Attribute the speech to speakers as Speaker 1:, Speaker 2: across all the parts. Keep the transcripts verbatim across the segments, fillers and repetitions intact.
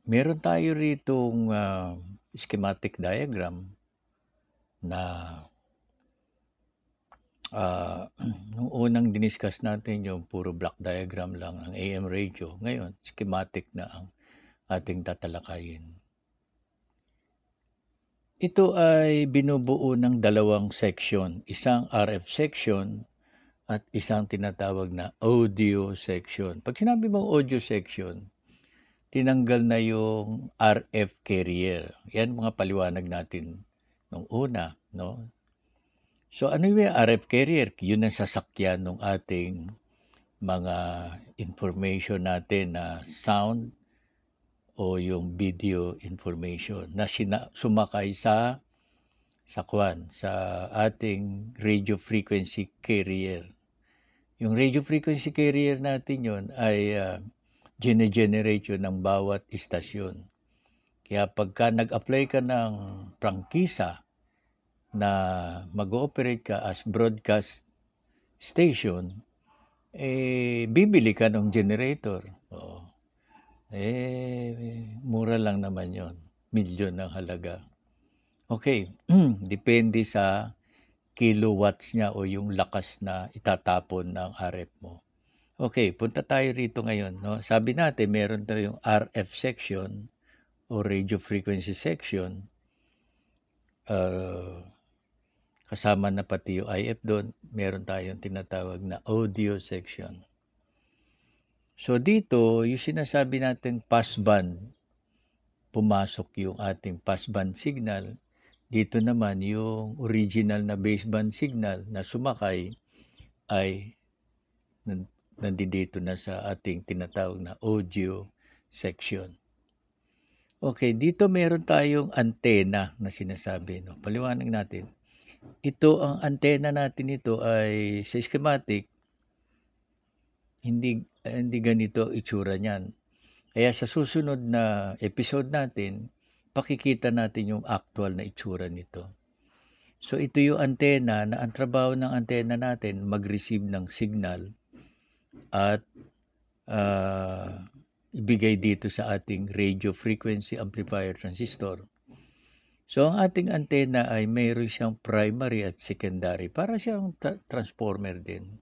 Speaker 1: meron tayo ritong, ah, schematic diagram na ah, nung unang diniscuss natin yung puro block diagram lang ang A M radio, ngayon schematic na ang ating tatalakayin. Ito ay binubuo ng dalawang section, isang R F section at isang tinatawag na audio section. Pag sinabi mong audio section, tinanggal na yung R F carrier. Yan mga paliwanag natin nung una, no? So ano yung R F carrier? Yun ang sasakyan ng ating mga information natin na sound o yung video information na sina sumakay sa sa kwan, sa ating radio frequency carrier. Yung radio frequency carrier natin yon ay uh, gene-generate yun ng bawat istasyon. Kaya pagka nag-apply ka ng prangkisa na mag-ooperate ka as broadcast station, eh, bibili ka ng generator. Oo. Eh, mura lang naman yon, milyon ang halaga. Okay, depende sa kilowatts niya o yung lakas na itatapon ng R F mo. Okay, punta tayo rito ngayon. No? Sabi natin, meron tayong R F section o radio frequency section. Uh, kasama na pati yung I F doon. Meron tayong tinatawag na audio section. So dito, yung sinasabi natin passband, pumasok yung ating passband signal. Dito naman yung original na baseband signal na sumakay ay nandito na sa ating tinatawag na audio section. Okay, dito meron tayong antena na sinasabi. No? Paliwanag natin. Ito, ang antena natin ito ay sa schematic, hindi, hindi ganito itsura niyan. Kaya sa susunod na episode natin, pakikita natin yung actual na itsura nito. So ito yung antena na ang trabaho ng antena natin mag-receive ng signal at uh, ibigay dito sa ating radio frequency amplifier transistor. So ang ating antena ay mayroon siyang primary at secondary, para siyang tra- transformer din.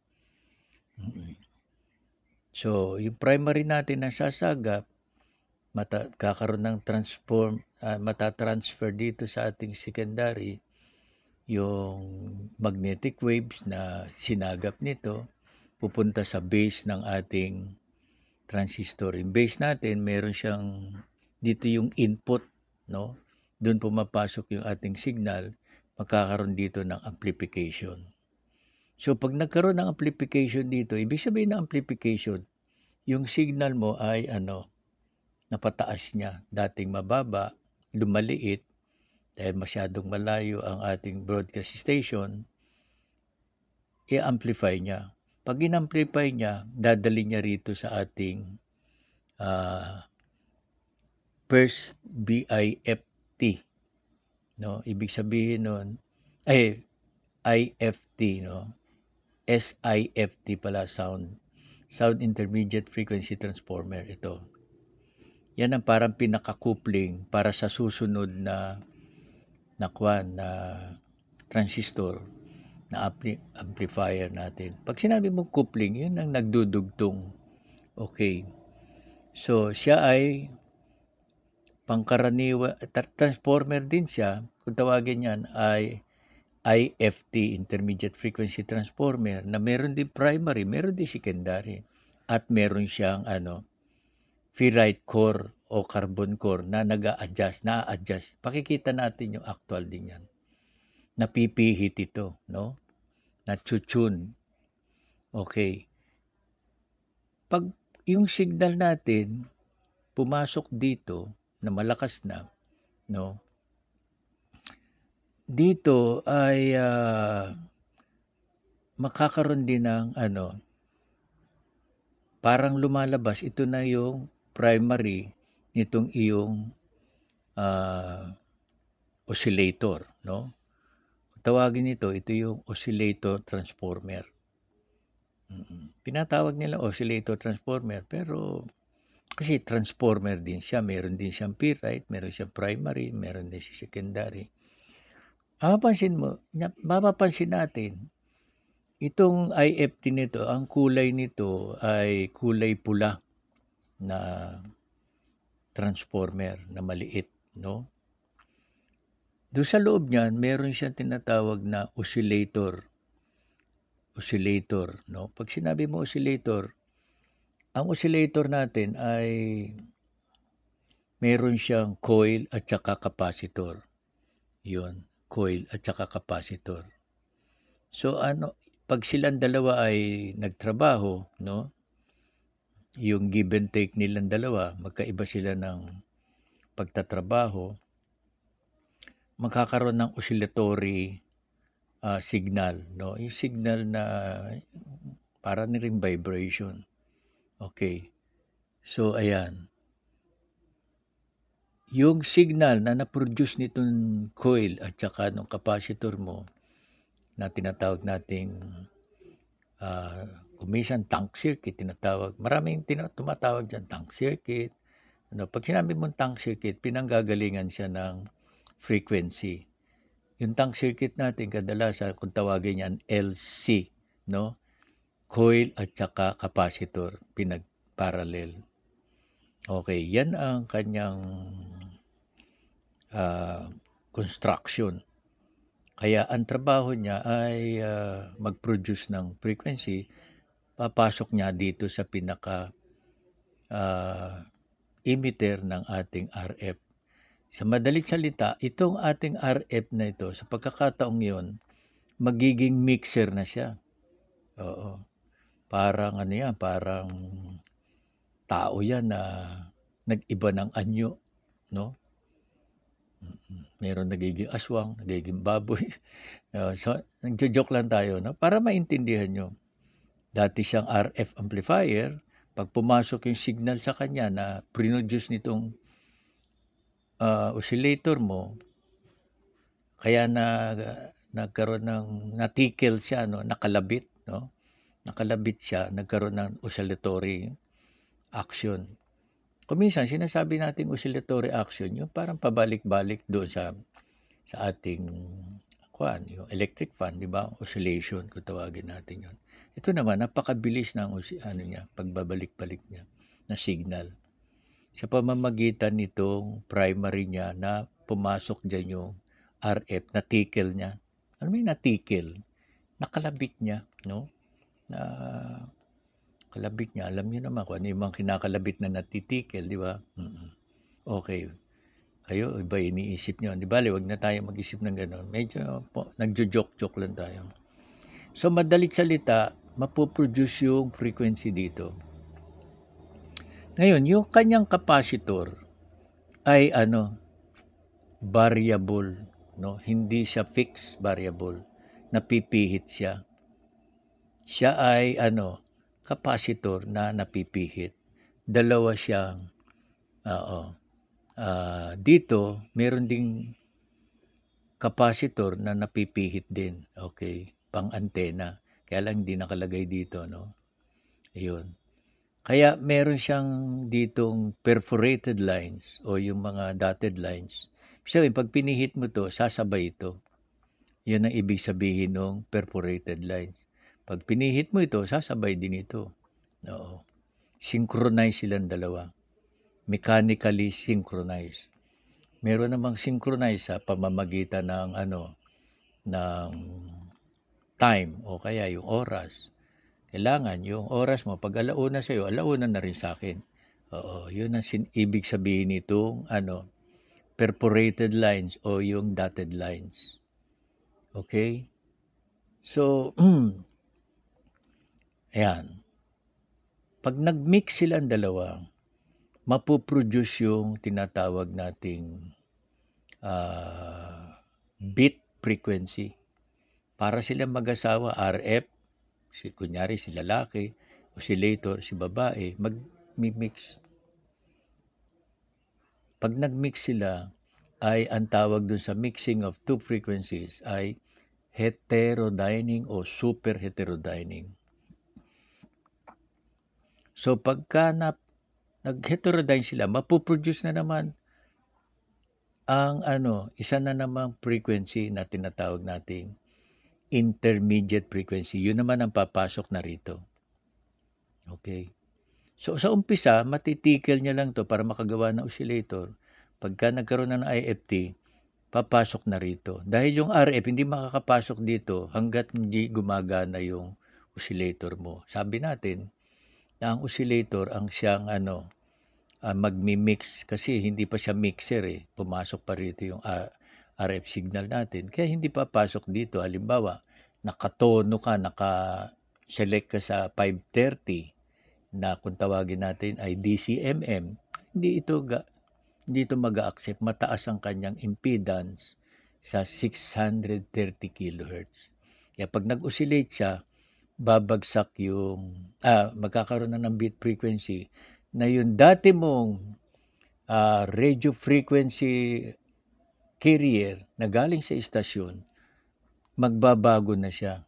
Speaker 1: So yung primary natin na sasagap, mata, kakaroon ng transform, uh, matatransfer dito sa ating secondary yung magnetic waves na sinagap nito, pupunta sa base ng ating transistor. Yung base natin, meron siyang, dito yung input, no? Doon pumapasok yung ating signal, magkakaroon dito ng amplification. So pag nagkaroon ng amplification dito, ibig sabihin ng amplification, yung signal mo ay ano, napataas niya. Dating mababa, lumaliit, dahil masyadong malayo ang ating broadcast station, i-amplify niya. Pag in-amplify niya, dadali niya rito sa ating uh, first B I F T. No? Ibig sabihin nun, ay, I F T, no? S I F T pala, sound. Sound Intermediate Frequency Transformer, ito. Yan ang parang pinaka-coupling para sa susunod na na kwan, na transistor, na ampli- amplifier natin. Pag sinabi mong coupling, yun ang nagdudugtong. Okay. So, siya ay pangkaraniwa, transformer din siya. Kung tawagin yan ay I F T, Intermediate Frequency Transformer, na meron din primary, meron din secondary, at meron siyang ano, ferrite core o carbon core na nag-a-adjust, na-adjust. Pakikita natin yung actual din yan. Napipihit ito, no? Na-tune. Okay. Pag yung signal natin pumasok dito na malakas na, no? Dito ay uh, makakaroon din ng ano, parang lumalabas, ito na yung primary nitong iyong uh, oscillator, no? Tawagin nito, ito yung oscillator transformer. Mm-hmm. Pinatawag nila oscillator transformer, pero Kasi transformer din siya, meron din siyang P-right, meron siyang primary, meron din siyang secondary. Mapapansin mo, na, mapapansin natin, itong I F T nito, ang kulay nito ay kulay pula na transformer na maliit, no? Doon sa loob niyan, meron siyang tinatawag na oscillator. Oscillator, no? Pag sinabi mo oscillator, ang oscillator natin ay meron siyang coil at saka capacitor. Yun, coil at saka capacitor. So ano, pag silang dalawa ay nagtrabaho, no? Yung give and take nilang dalawa, magkaiba sila ng pagtatrabaho, magkakaroon ng oscillatory uh, signal, no? Yung signal na para ni ring vibration. Okay. So ayan. Yung signal na na-produce nitong coil at saka ng capacitor mo na tinatawag nating uh, kumisan tank circuit, tinatawag. Maraming tina- tumatawag dyan, tank circuit. Ano, pag sinabi mong tank circuit, pinanggagalingan siya ng frequency. Yung tank circuit natin, kadalasan, kung tawagin yan, L C, no? Coil at saka capacitor, pinag-parallel. Okay, yan ang kanyang uh, construction. Kaya ang trabaho niya ay uh, mag-produce ng frequency, papasok niya dito sa pinaka uh, emitter ng ating R F. Sa madaling salita, itong ating R F na ito, sa pagkakataong yon, magiging mixer na siya. Oo. Parang ano yan, parang tao yan na nag-iba ng anyo, no? Meron nagiging aswang, nagiging baboy. Uh, so, nagjo-joke lang tayo, no? Para maintindihan nyo. Dati siyang R F amplifier, pag pumasok yung signal sa kanya na produce nitong uh, oscillator mo, kaya na nagkaroon ng natikel siya, no? Nakalabit, no? Nakalabit siya, nagkaroon ng oscillatory action. Kuminsan, sinasabi natin oscillatory action, yung parang pabalik-balik doon sa sa ating kuan, yung electric fan, di ba? Oscillation, kung tawagin natin yun. Ito naman, napakabilis ng ano niya, pagbabalik-balik niya na signal. Sa pamamagitan nitong primary niya na pumasok dyan yung R F, natikel niya. Ano may natikel? Nakalabit niya, no? Na kalabit niya, alam niyo naman kung ano yung mga kinakalabit na natitikel, di ba? Mm-mm. Okay. Kayo, iba iniisip nyo. Di ba, wag na tayo mag-isip ng gano'n. Medyo po, nagjo-joke-joke lang tayo. So, madalit salita, mapoproduce yung frequency dito. Ngayon, yung kanyang capacitor ay ano, variable, no? Hindi siya fixed variable. Napipihit siya. Siya ay ano, capacitor na napipihit. Dalawa siyang, oo, uh, dito, meron ding capacitor na napipihit din, okay, pang antena. Kaya lang hindi nakalagay dito, no? Ayun. Kaya meron siyang ditong perforated lines o yung mga dotted lines. Sabihin, pag pinihit mo to, sasabay ito. Yan ang ibig sabihin ng perforated lines. Pag pinihit mo ito, sasabay din ito. Oo. Synchronize silang dalawa. Mechanically synchronized. Meron namang synchronize sa pamamagitan ng ano, ng time o kaya yung oras. Kailangan yung oras mo, pag alauna sa'yo, alauna na rin sa akin. Oo, yun ang sin- ibig sabihin nitong ano, perforated lines o yung dotted lines. Okay? So, ayan. Pag nag-mix silang dalawa, mapuproduce yung tinatawag nating uh, bit frequency. Para sila mag-asawa, R F, si kunyari si lalaki, oscillator, si babae, mag-mix. Pag nag-mix sila, ay ang tawag dun sa mixing of two frequencies ay heterodyning o super heterodyning. So pagka na nag-heterodyne sila, mapoproduce na naman ang ano, isa na namang frequency na tinatawag nating intermediate frequency. Yun naman ang papasok na rito. Okay. So sa umpisa, matitikil niya lang to para makagawa ng oscillator. Pagka nagkaroon na ng I F T, papasok na rito. Dahil yung R F hindi makakapasok dito hanggat hindi gumagana yung oscillator mo. Sabi natin na ang oscillator ang siyang ano, uh, magmi-mix kasi hindi pa siya mixer eh. Pumasok pa rito yung uh, R F signal natin. Kaya hindi papasok dito. Halimbawa, nakatono ka, naka-select ka sa five thirty na kung tawagin natin ay D C M M, hindi ito ga, hindi ito mag-accept. Mataas ang kanyang impedance sa six hundred thirty kilohertz. Kaya pag nag-oscillate siya, babagsak yung, ah, magkakaroon na ng beat frequency na yung dati mong uh, radio frequency carrier na galing sa istasyon, magbabago na siya.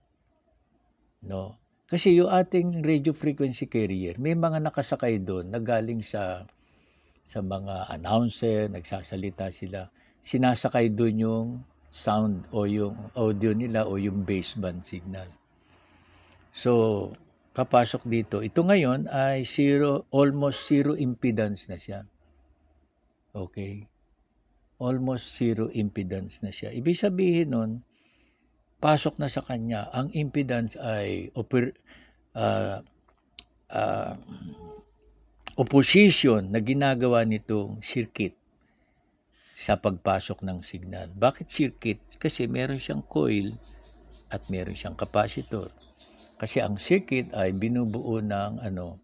Speaker 1: No? Kasi yung ating radio frequency carrier, may mga nakasakay doon na galing sa sa mga announcer, nagsasalita sila. Sinasakay doon yung sound o yung audio nila o yung baseband signal. So, papasok dito. Ito ngayon ay zero, almost zero impedance na siya. Okay? Almost zero impedance na siya. Ibig sabihin nun, pasok na sa kanya, ang impedance ay oper, uh, uh, opposition na ginagawa nitong circuit sa pagpasok ng signal. Bakit circuit? Kasi meron siyang coil at meron siyang capacitor. Kasi ang circuit ay binubuo ng ano,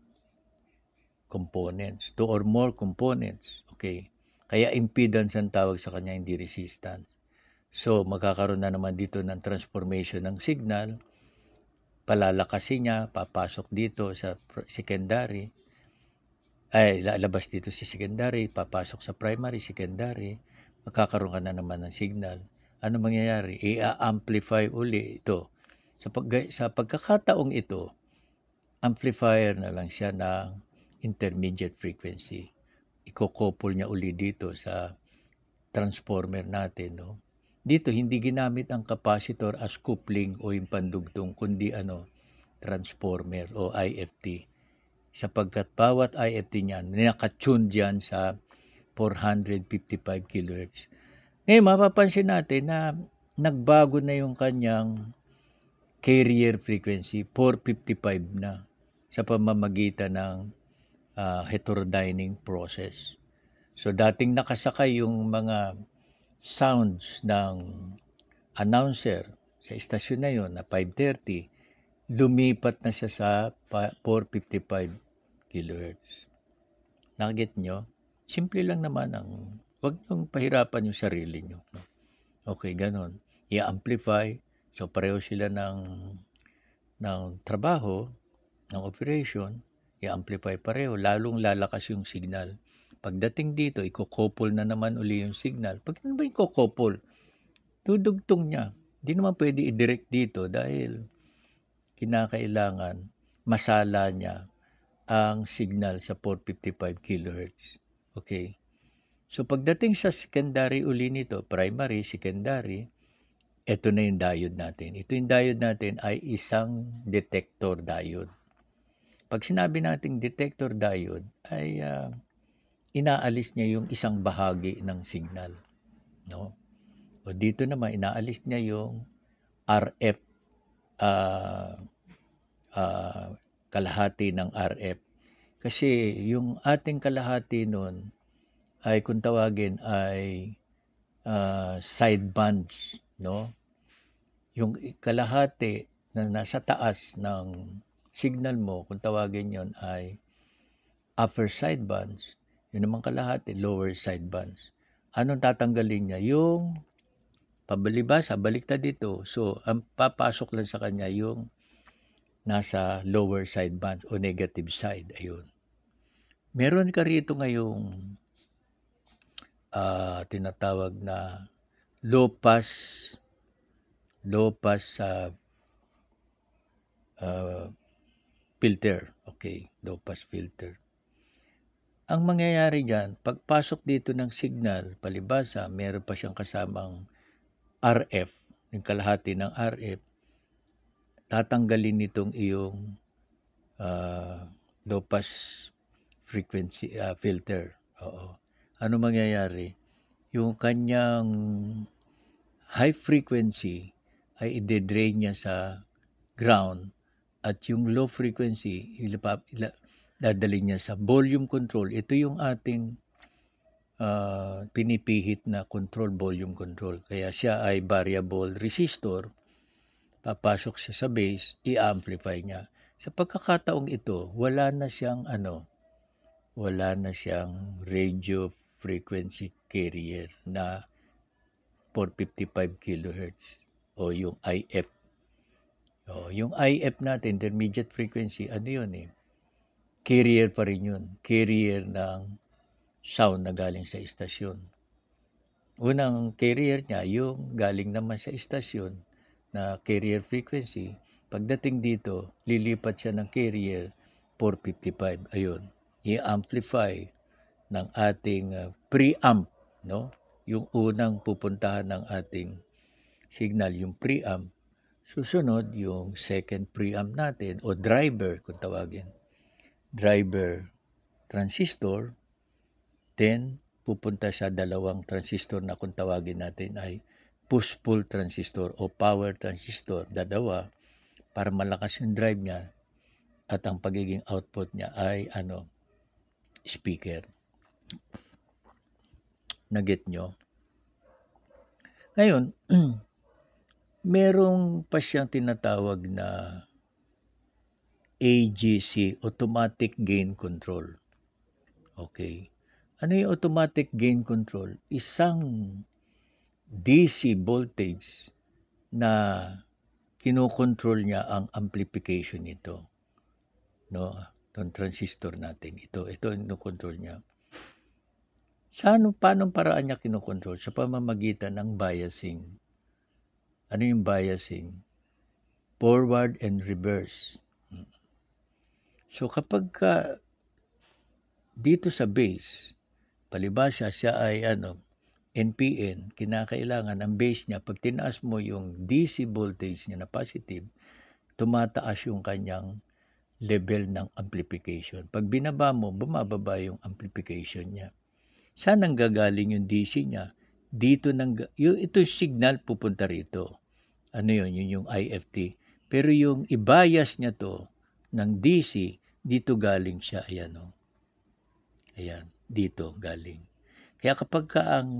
Speaker 1: components, two or more components. Okay? Kaya impedance ang tawag sa kanya, hindi resistance. So, magkakaroon na naman dito ng transformation ng signal. Palalakasin niya, papasok dito sa secondary. Ay, lalabas dito sa secondary, papasok sa primary, secondary. Magkakaroon ka na naman ng signal. Ano mangyayari? I-amplify uli ito. Sa, pag, sa pagkakataong ito, amplifier na lang siya ng intermediate frequency. Iko-couple niya uli dito sa transformer natin, no? Dito hindi ginamit ang capacitor as coupling o yung pandugtong, kundi ano, transformer o I F T. Sapagkat bawat I F T niyan, nakatune diyan sa four fifty-five kilohertz. Ngayon, mapapansin natin na nagbago na yung kanyang carrier frequency, four fifty-five na sa pamamagitan ng uh, heterodyning process. So, dating nakasakay yung mga sounds ng announcer sa istasyon na yon na five thirty, lumipat na siya sa four fifty-five kilohertz. Nakagit nyo? Simple lang naman ang, wag niyong pahirapan yung sarili nyo. No? Okay, ganon. I-amplify. So, pareho sila ng, ng trabaho, ng operation. I-amplify pareho. Lalong lalakas yung signal. Pagdating dito, iko-couple na naman uli yung signal. Pag ano ba yung iko-couple? Dudugtong niya. Hindi naman pwede i-direct dito dahil kinakailangan masala niya ang signal sa four fifty-five kilohertz. Okay. So pagdating sa secondary uli nito, primary, secondary, ito na yung diode natin. Ito yung diode natin ay isang detector diode. Pag sinabi nating detector diode, ay uh, inaalis niya yung isang bahagi ng signal. No? O dito naman, inaalis niya yung R F, uh, uh, kalahati ng R F. Kasi yung ating kalahati nun ay kung tawagin ay uh, sidebands, no? Yung kalahati na nasa taas ng signal mo, kung tawagin yon ay upper sidebands, yun naman kalahati, lower sidebands. Anong tatanggalin niya? Yung pabalibasa, baliktad dito. So, ang papasok lang sa kanya yung nasa lower sidebands o negative side. Ayun. Meron ka rito ngayong uh, tinatawag na low pass low pass uh, uh, filter. Okay, low pass filter. Ang mangyayari diyan, pagpasok dito ng signal, palibhasa meron pa siyang kasamang R F, yung kalahati ng R F, tatanggalin nitong iyong uh, low pass frequency uh, filter. Oo. Ano mangyayari? Yung kanyang high frequency ay ide-drain niya sa ground at yung low frequency ilapap, ila, dadalhin niya sa volume control. Ito yung ating uh, pinipihit na control, volume control. Kaya siya ay variable resistor. Papasok siya sa base, i-amplify niya. Sa pagkakataong ito, wala na siyang ano, wala na siyang radio frequency carrier na four fifty-five kilohertz o yung I F. O, yung I F natin, intermediate frequency, ano yun eh? Carrier pa rin yun. Carrier ng sound na galing sa istasyon. Unang carrier niya, yung galing naman sa istasyon na carrier frequency. Pagdating dito, lilipat siya ng carrier four fifty-five. Ayun, i-amplify ng ating uh, preamp, no? Yung unang pupuntahan ng ating signal, yung preamp. Susunod, yung second preamp natin o driver kung tawagin. Driver transistor, then pupunta sa dalawang transistor na kung tawagin natin ay push-pull transistor o power transistor, dalawa, para malakas yung drive niya at ang pagiging output niya ay ano, speaker. Naget nyo? Ngayon, merong pa siyang tinatawag na A G C, Automatic Gain Control. Okay. Ano yung Automatic Gain Control? Isang D C voltage na kinokontrol niya ang amplification nito. No? Itong transistor natin. Ito, ito ang kinokontrol niya. Sa ano, paano paraan niya kinokontrol? Sa pamamagitan ng biasing. Ano yung biasing? Forward and reverse. So kapag ka dito sa base, palibhasa siya ay ano, N P N, kinakailangan ang base niya, pag tinaas mo yung D C voltage niya na positive, tumataas yung kanyang level ng amplification. Pag binaba mo, bumababa yung amplification niya. Saan ang gagaling yung D C niya? Dito nang, yung, ito yung signal pupunta rito. Ano yun? Yun yung I F T. Pero yung i-bias niya to ng D C, dito galing siya. Ayan o. Ayan, dito galing. Kaya kapag ka ang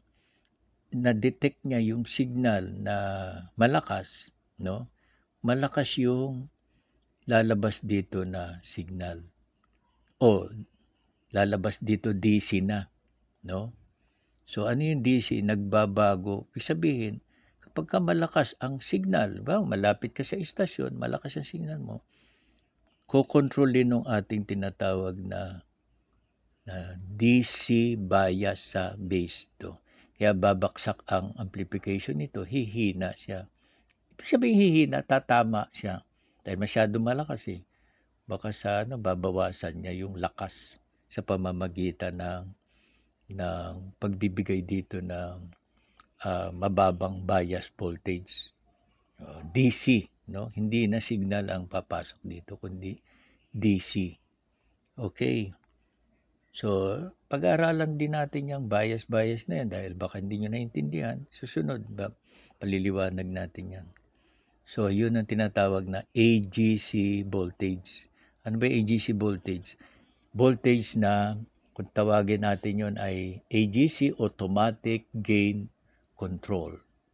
Speaker 1: na-detect niya yung signal na malakas, no? Malakas yung lalabas dito na signal. O lalabas dito D C na, no? So ano yung D C? Nagbabago. Ibig sabihin, kapag ka malakas ang signal, well, malapit ka sa istasyon, malakas ang signal mo, kokontrolin ng ating tinatawag na na D C bias sa base to. Kaya babaksak ang amplification nito, hihina siya. Ibig sabihin hihina, tatama siya. Dahil masyado malakas eh. Baka sa ano, babawasan niya yung lakas sa pamamagitan ng, ng pagbibigay dito ng uh, mababang bias voltage. Uh, D C, no? Hindi na signal ang papasok dito, kundi D C. Okay. So, pag-aaralan din natin yung bias-bias na yan dahil baka hindi nyo naintindihan. Susunod, ba, paliliwanag natin yan. So, yun ang tinatawag na A G C voltage. Ano ba A G C voltage? Voltage na, kung tawagin natin yun ay A G C, Automatic Gain Control.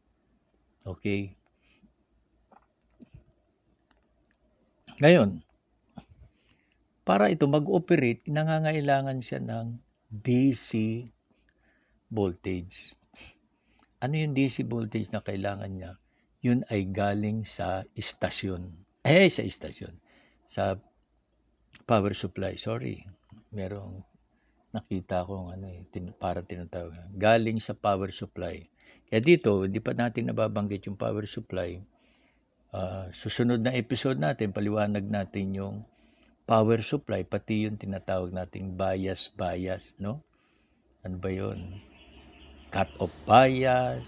Speaker 1: Okay? Ngayon, para ito mag-operate, nangangailangan siya ng D C voltage. Ano yung D C voltage na kailangan niya? Yun ay galing sa istasyon. Eh, sa istasyon. Sa power supply. Sorry. Merong nakita ko ano eh, tin- parang tinatawag. Galing sa power supply. Kaya dito, hindi pa natin nababanggit yung power supply. Uh, susunod na episode natin, paliwanag natin yung power supply, pati yung tinatawag nating bias bias, no? Ano ba yun? Cut-off bias,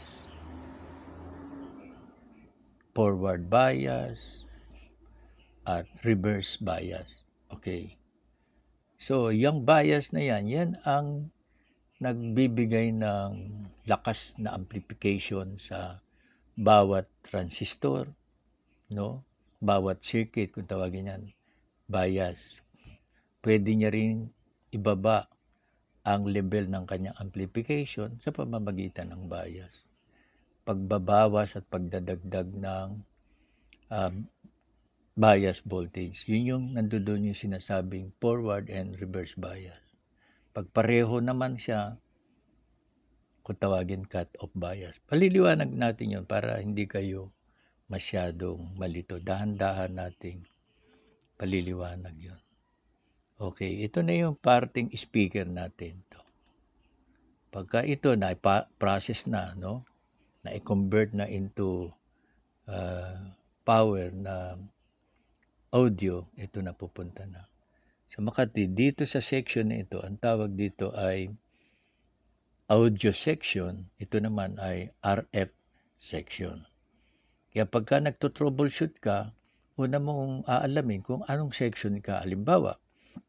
Speaker 1: forward bias, at reverse bias. Okay. So, yung bias na yan, yan ang nagbibigay ng lakas na amplification sa bawat transistor, no? Bawat circuit, kung tawagin yan, bias. Pwede niya rin ibaba ang level ng kanyang amplification sa pamamagitan ng bias. Pagbabawas at pagdadagdag ng uh, bias voltage. Yun yung nandoon yung sinasabing forward and reverse bias. Pag pareho naman siya, kung tawagin cut-off bias. Paliliwanag natin yun para hindi kayo masyadong malito. Dahan-dahan nating paliliwanag yun. Okay, ito na yung parting speaker natin. To. Pagka ito na process na, no? Na i-convert na into uh, power na audio, ito na pupunta na. Sa Makati, dito sa section na ito, ang tawag dito ay audio section, ito naman ay R F section. Kaya pagka nagto-troubleshoot ka, una mong aalamin kung anong section ka. Halimbawa,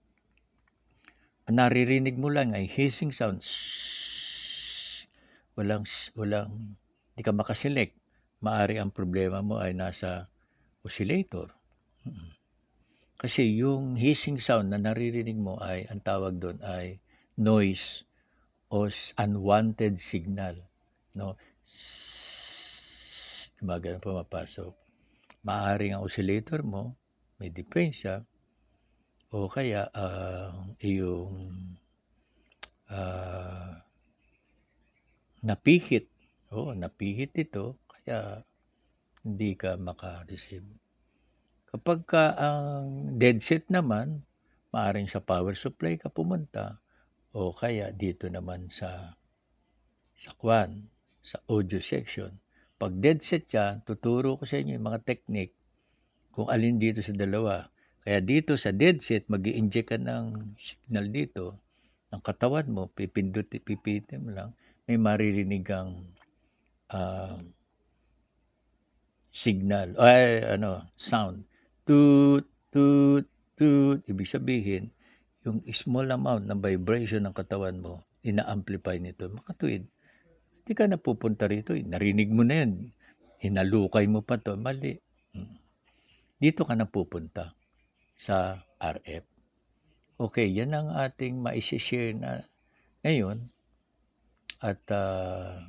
Speaker 1: naririnig mo lang ay hissing sound. Shhh. Walang, walang, di ka makaselect. Maari ang problema mo ay nasa oscillator. Kasi yung hissing sound na naririnig mo ay, ang tawag doon ay noise o unwanted signal. No? Shhh. Magalang pumapasok. Maaring ang oscillator mo, may diferensya, o kaya uh, yung uh, napihit. O, napihit ito, kaya hindi ka maka-receive. Kapag ka ang dead set naman, maaring sa power supply ka pumunta, o kaya dito naman sa sa kwan, sa audio section. Pag dead set yan, tuturo ko sa inyo yung mga technique kung alin dito sa dalawa. Kaya dito sa dead set, mag-i-inject ka ng signal dito, ng katawan mo, pipindutin, pipitin mo lang, may maririnig kang uh, signal, ay ano, sound. Toot, toot, toot. Ibig sabihin, yung small amount ng vibration ng katawan mo, ina-amplify nito, makatuwid. Hindi ka napupunta rito, narinig mo na yan, hinalukay mo pa to, mali. Dito ka napupunta sa R F. Okay, yan ang ating ma-share na ngayon. At uh,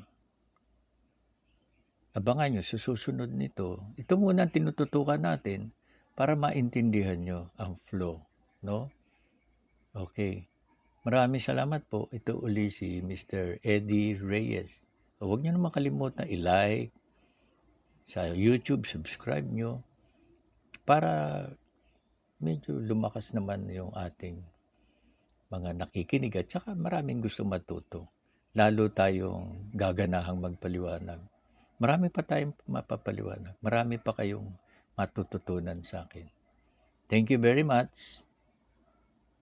Speaker 1: abangan nyo, susunod nito. Ito muna ang tinututukan natin para maintindihan nyo ang flow. No? Okay. Maraming salamat po. Ito uli si Mister Eddie Reyes. Huwag nyo naman kalimutan i-like sa YouTube, subscribe nyo para medyo lumakas naman yung ating mga nakikinig at saka maraming gusto matuto. Lalo tayong gaganahang magpaliwanag. Marami pa tayong mapapaliwanag. Marami pa kayong matututunan sa akin. Thank you very much.